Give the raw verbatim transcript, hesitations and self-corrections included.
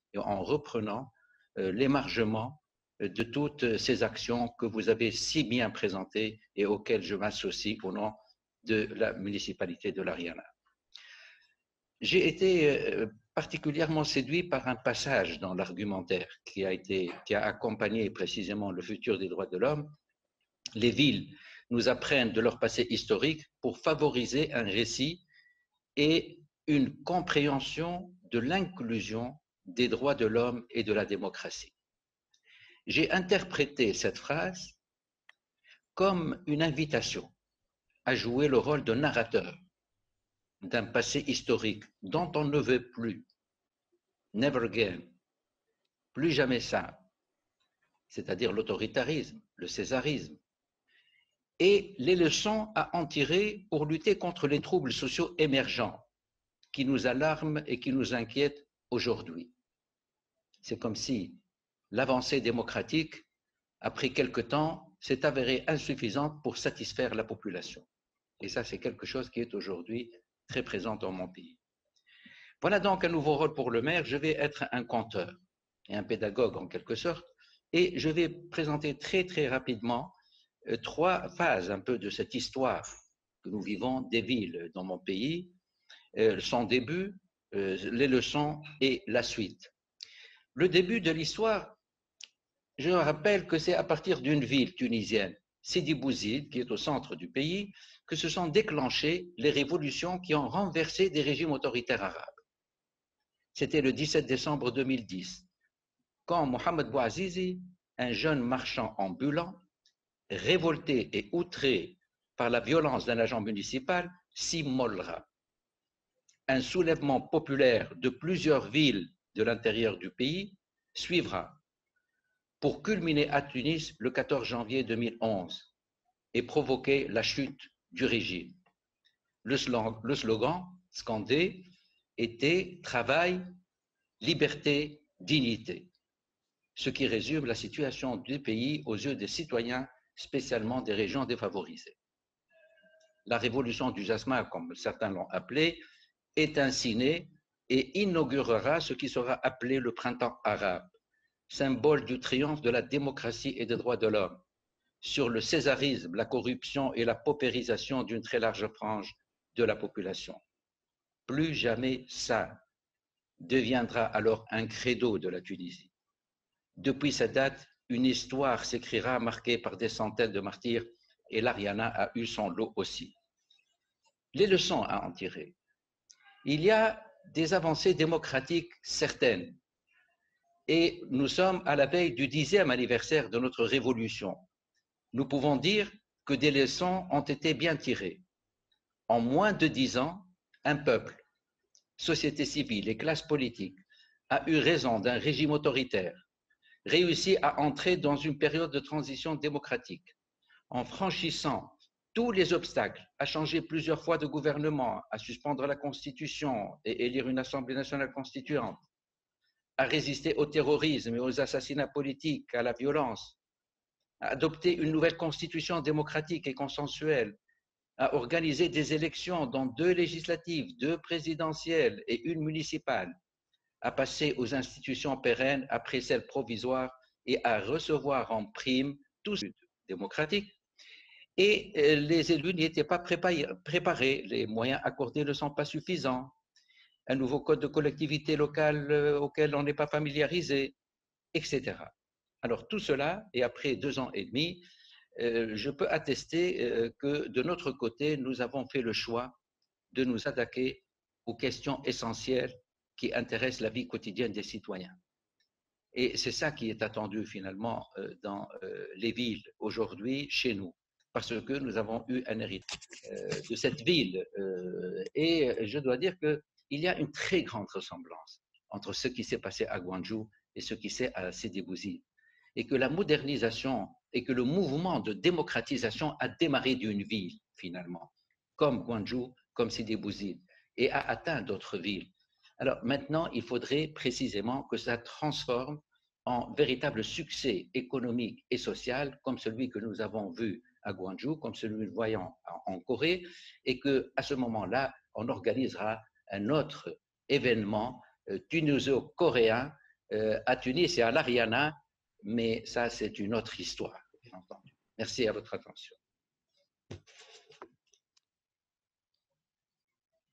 et en reprenant euh, l'émargement de toutes ces actions que vous avez si bien présentées et auxquelles je m'associe au nom de la municipalité de l'Ariana. J'ai été particulièrement séduit par un passage dans l'argumentaire qui a été, qui a accompagné précisément le futur des droits de l'homme. Les villes nous apprennent de leur passé historique pour favoriser un récit et une compréhension de l'inclusion des droits de l'homme et de la démocratie. J'ai interprété cette phrase comme une invitation à jouer le rôle de narrateur d'un passé historique dont on ne veut plus. Never again. Plus jamais ça. C'est-à-dire l'autoritarisme, le césarisme. Et les leçons à en tirer pour lutter contre les troubles sociaux émergents qui nous alarment et qui nous inquiètent aujourd'hui. C'est comme si l'avancée démocratique, après quelque temps, s'est avérée insuffisante pour satisfaire la population. Et ça, c'est quelque chose qui est aujourd'hui très présent dans mon pays. Voilà donc un nouveau rôle pour le maire. Je vais être un conteur et un pédagogue en quelque sorte, et je vais présenter très très rapidement euh, trois phases un peu de cette histoire que nous vivons des villes dans mon pays, euh, son début, euh, les leçons et la suite. Le début de l'histoire, je rappelle que c'est à partir d'une ville tunisienne, Sidi Bouzid, qui est au centre du pays, que se sont déclenchées les révolutions qui ont renversé des régimes autoritaires arabes. C'était le dix-sept décembre deux mille dix, quand Mohamed Bouazizi, un jeune marchand ambulant, révolté et outré par la violence d'un agent municipal, s'immolera. Un soulèvement populaire de plusieurs villes de l'intérieur du pays suivra, pour culminer à Tunis le quatorze janvier deux mille onze et provoquer la chute du régime. Le slogan, le slogan scandé était « Travail, liberté, dignité », ce qui résume la situation du pays aux yeux des citoyens, spécialement des régions défavorisées. La révolution du jasmin, comme certains l'ont appelé, est ainsi née et inaugurera ce qui sera appelé le printemps arabe, symbole du triomphe de la démocratie et des droits de l'homme, sur le césarisme, la corruption et la paupérisation d'une très large frange de la population. Plus jamais ça deviendra alors un credo de la Tunisie. Depuis cette date, une histoire s'écrira marquée par des centaines de martyrs et l'Ariana a eu son lot aussi. Les leçons à en tirer. Il y a des avancées démocratiques certaines et nous sommes à la veille du dixième anniversaire de notre révolution. Nous pouvons dire que des leçons ont été bien tirées. En moins de dix ans, un peuple, société civile et classe politique a eu raison d'un régime autoritaire, réussi à entrer dans une période de transition démocratique, en franchissant tous les obstacles, à changer plusieurs fois de gouvernement, à suspendre la Constitution et élire une Assemblée nationale constituante, à résister au terrorisme et aux assassinats politiques, à la violence, à adopter une nouvelle constitution démocratique et consensuelle, à organiser des élections dont deux législatives, deux présidentielles et une municipale, à passer aux institutions pérennes après celles provisoires et à recevoir en prime tous les démocratiques. Et les élus n'y étaient pas préparés, les moyens accordés ne sont pas suffisants, un nouveau code de collectivité locale auquel on n'est pas familiarisé, et cetera. Alors tout cela, et après deux ans et demi, euh, je peux attester euh, que de notre côté, nous avons fait le choix de nous attaquer aux questions essentielles qui intéressent la vie quotidienne des citoyens. Et c'est ça qui est attendu finalement euh, dans euh, les villes aujourd'hui, chez nous, parce que nous avons eu un héritage euh, de cette ville. Euh, et je dois dire qu'il y a une très grande ressemblance entre ce qui s'est passé à Gwangju et ce qui s'est à Sidi Bouzid. Et que la modernisation et que le mouvement de démocratisation a démarré d'une ville, finalement, comme Gwangju, comme Sidi Bouzid, et a atteint d'autres villes. Alors maintenant, il faudrait précisément que ça transforme en véritable succès économique et social, comme celui que nous avons vu à Gwangju, comme celui que nous voyons en Corée, et qu'à ce moment-là, on organisera un autre événement tuniso-coréen euh, à Tunis et à l'Ariana, mais ça, c'est une autre histoire, bien entendu. Merci à votre attention.